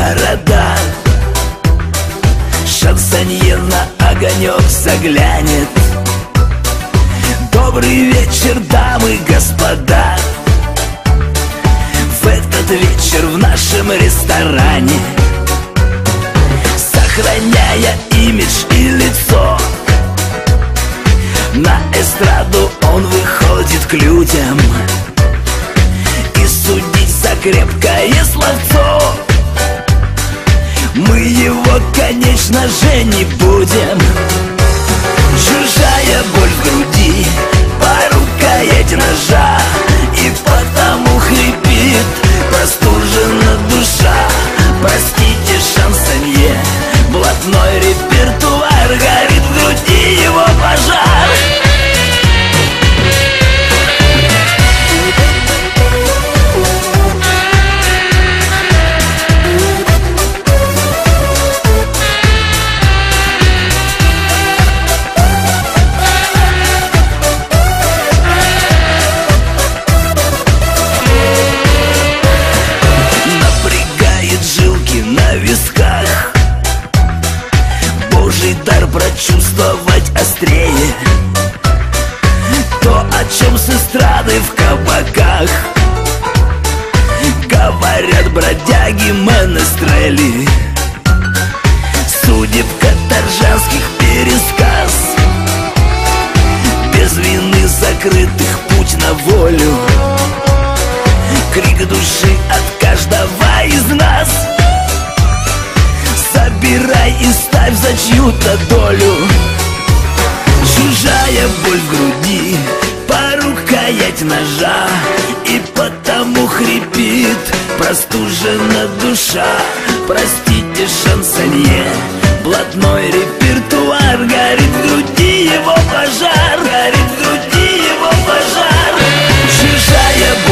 города. Шансонье на огонек заглянет. Добрый вечер, дамы и господа. В этот вечер в нашем ресторане, сохраняя имидж и лицо, на эстраду он выходит к людям. И судить за крепкое словцо мы его, конечно же, не будем. Чужая боль в груди по рукоять ножа, и потому хрипит простужена душа. Простите, шансонье, блатной репертуар, горит в груди его пожар. Божий дар прочувствовать острее то, о чем с эстрады в кабаках говорят бродяги менестрели. Судеб каторжанских пересказ, без вины закрытых путь на волю, крик души от каждого из нас. Собирай и ставь за чью-то долю. Чужая боль в груди по рукоять ножа, и потому хрипит простужена душа. Простите, шансонье, блатной репертуар, горит в груди его пожар, горит в груди его пожар. Чужая боль